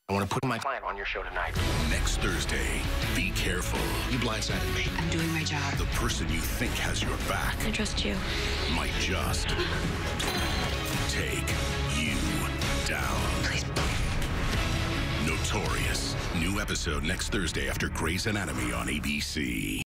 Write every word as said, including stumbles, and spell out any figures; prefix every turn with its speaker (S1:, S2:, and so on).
S1: I want to put my client on your show tonight.
S2: Next Thursday, be careful.
S1: You blindsided me.
S3: I'm doing my job.
S2: The person you think has your back
S3: I trust you.
S2: might just take you down.
S3: Please.
S2: Notorious. New episode next Thursday after Grey's Anatomy on A B C.